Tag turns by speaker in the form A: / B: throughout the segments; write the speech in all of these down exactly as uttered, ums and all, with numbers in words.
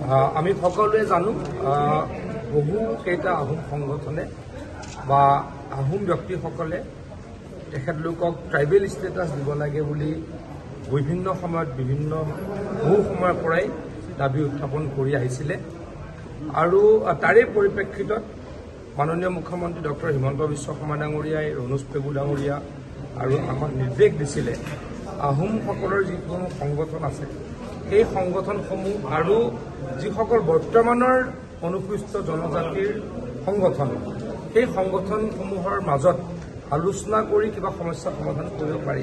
A: আমি সকলোৱে জানো বহু কেইটা আহোম সংগঠনে বা আহোম ব্যক্তিসকলে তেখেতলোকক ট্ৰাইবেল ষ্টেটাছ দিব লাগে বুলি বিভিন্ন সময়ত বিভিন্ন বহু সময়ৰ পৰাই দাবী উত্থাপন কৰি আহিছিলে আৰু তাৰে পৰিপ্ৰেক্ষিতত মাননীয় মুখ্যমন্ত্ৰী ডক্টৰ হিমন্ত বিশ্ব শৰ্মা ডাঙৰীয়াই ৰণোজ পেগু ডাঙৰীয়া আৰু আমাক নিৰ্দেশ দিছিলে আহোমসকলৰ যিসমূহ সংগঠন আছে এই সংগঠনসমূহ আৰু যিসকল বৰ্তমানৰ অনুসূচিত জনজাতিৰ সংগঠন সেই সংগঠনসমূহৰ মাজত আলোচনা কৰি কিবা সমস্যা সমাধান কৰিব পাৰি।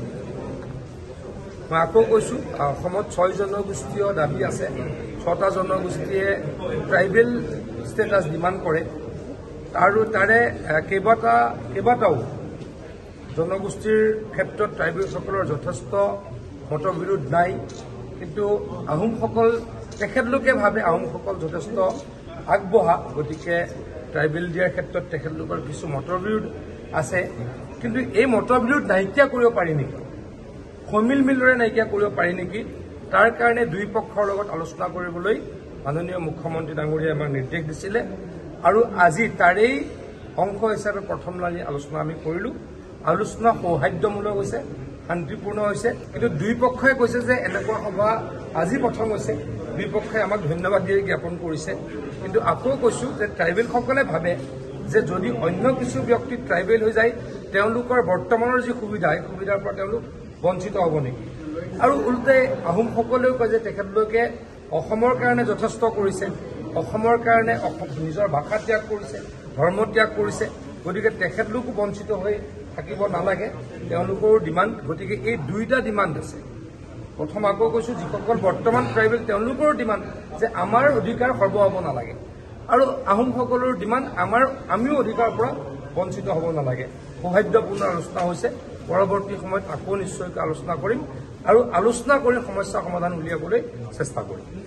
A: মই আকৌ কৈছোঁ অসমত ছয় জনগোষ্ঠীয় দাবী আছে, ছটা জনগোষ্ঠীয়ে ট্ৰাইবেল ষ্টেটাছ ডিমাণ্ড কৰে আৰু তাৰে কেইবাটা কেইবাটাও জনগোষ্ঠীৰ ক্ষেত্ৰত ট্ৰাইবেলসকলৰ যথেষ্ট মতবিৰোধ নাই, কিন্তু আহোমসকল তেখেতলোকে ভাবে আহোমসকল যথেষ্ট আগবঢ়া, গতিকে ট্ৰাইবেল দিয়াৰ ক্ষেত্ৰত তেখেতলোকৰ কিছু মতবিৰোধ আছে। কিন্তু এই মতবিৰোধ নাইকিয়া কৰিব পাৰি নেকি, সমিল মিলৰে নাইকিয়া কৰিব পাৰি নেকি, তাৰ কাৰণে দুই পক্ষৰ লগত আলোচনা কৰিবলৈ মাননীয় মুখ্যমন্ত্ৰী ডাঙৰীয়াই আমাক নিৰ্দেশ দিছিলে আৰু আজি তাৰেই অংশ হিচাপে প্ৰথমলানি আলোচনা আমি কৰিলোঁ। আলোচনা সৌহাৰ্দ্যমূলক হৈছে, শান্তিপূৰ্ণ হৈছে, কিন্তু দুই পক্ষই কৈছে যে এনেকুৱা সভা আজি প্ৰথম হৈছে। দুই পক্ষই আমাক ধন্যবাদ দিয়ে জ্ঞাপন কৰিছে, কিন্তু আকৌ কৈছোঁ যে ট্ৰাইবেলসকলে ভাবে যে যদি অন্য কিছু ব্যক্তি ট্ৰাইবেল হৈ যায় তেওঁলোকৰ বৰ্তমানৰ যি সুবিধা সেই সুবিধাৰ পৰা তেওঁলোক বঞ্চিত হ'ব নেকি। আৰু উল্টাই আহোমসকলেও কয় যে তেখেতলোকে অসমৰ কাৰণে যথেষ্ট কৰিছে, অসমৰ কাৰণে নিজৰ ভাষা ত্যাগ কৰিছে, ধৰ্ম ত্যাগ কৰিছে, গতিকে তেখেতলোকো বঞ্চিত হৈ থাকিব নালাগে, তেওঁলোকৰো ডিমাণ্ড। গতিকে এই দুইটা ডিমাণ্ড আছে। প্ৰথম আকৌ কৈছোঁ যিসকল বৰ্তমান ট্ৰাইবেল তেওঁলোকৰো ডিমাণ্ড যে আমাৰ অধিকাৰ সৰ্ব হ'ব নালাগে, আৰু আহোমসকলৰ ডিমাণ্ড আমাৰ আমিও অধিকাৰৰ পৰা বঞ্চিত হ'ব নালাগে। সৌহাৰ্দ্যপূৰ্ণ আলোচনা হৈছে, পৰৱৰ্তী সময়ত আকৌ নিশ্চয়কৈ আলোচনা কৰিম আৰু আলোচনা কৰি সমস্যা সমাধান উলিয়াবলৈ চেষ্টা কৰিম।